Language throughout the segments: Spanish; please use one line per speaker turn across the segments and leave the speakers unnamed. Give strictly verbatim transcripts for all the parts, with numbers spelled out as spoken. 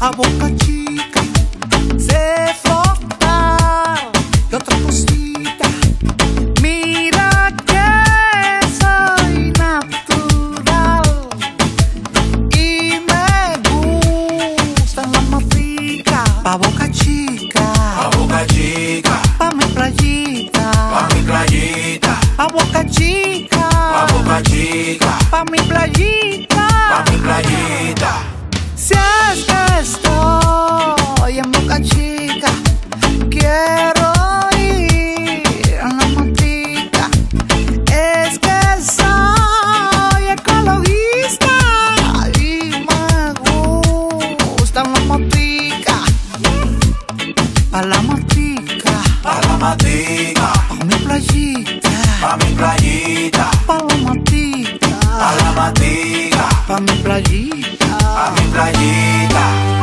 pa' Boca Chica, sé flotar y otra cosita. Mira que soy natural y me gustan las maticas. Pa' Boca Chica,
pa' Boca Chica,
pa' mi playita,
pa' mi playita,
pa' Boca Chica,
pa' Boca Chica,
pa' mi playita,
pa' mi playita.
Si es que estoy en Boca Chica, quiero ir a la matica. Es que soy ecologista y me gustan las maticas. Pa' la matica,
pa' la matica,
pa' mi playita,
pa' mi playita,
pa' la matica,
pa' la matica,
pa' mi playita,
pa' mi playita.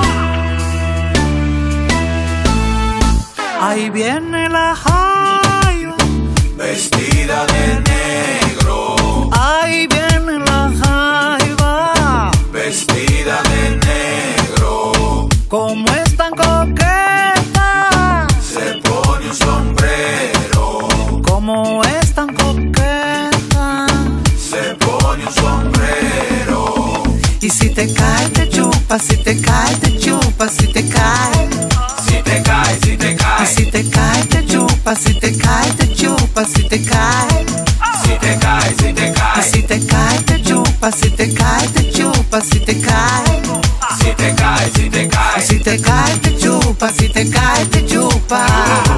Ahí viene la Jaiba,
Vestida de negro,
ahí viene la Jaiba,
vestida de negro,
como es tan coqueta,
se pone un sombrero,
como es tan coqueta.
se pone un sombrero.
Y si te cae te chupa, si te cae te chupa, si te cae.
Si te cae, si te
Y
cae,
si te cae te chupa, si te cae te chupa, si te cae.
si te cae, si te
Y
cae,
si te cae te chupa, si te cae te chupa, si te cae.
si te cae, si te
Y
cae.
si te cae te chupa, si te cae te chupa.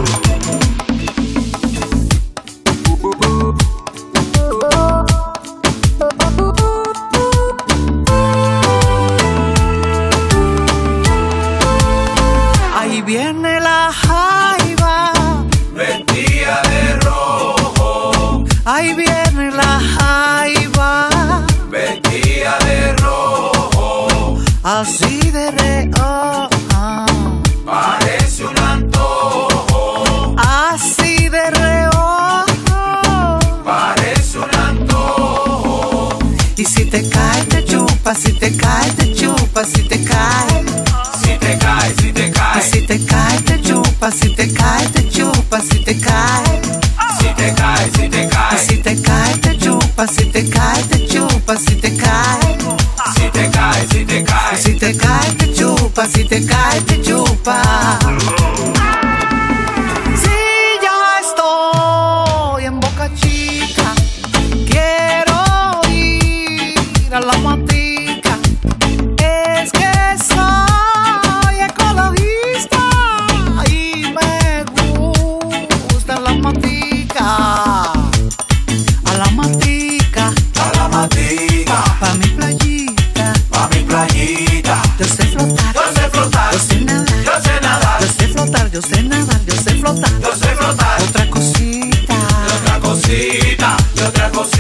Ahí viene la Jaiba,
Vestida de rojo,
ahí viene la Jaiba,
vestida de rojo,
así de reojo,
parece un antojo,
así de reojo.
parece un antojo.
Y si te cae te chupa, si te cae te chupa, si te cae.
Si te cae, si te
Y
cae,
si te cae te chupa, si te cae te chupa, si te cae.
si te cae, si te
Y
cae,
si te cae te chupa, si te cae te chupa, si te cae.
si te cae, si te
Y
cae.
si te cae te chupa, si te cae te chupa. Si ya estoy en Boca Chica, quiero ir a la matica. Es que soy ecologista y me gusta la matica. A la matica,
A la matica,
pa' mi playita.
pa' mi playita.
Yo sé flotar,
Yo sé flotar,
yo sé nadar.
yo sé nadar,
Yo sé flotar, yo sé nadar, yo sé flotar.
yo sé flotar.
Otra cosita,
Y otra cosita, y otra cosita.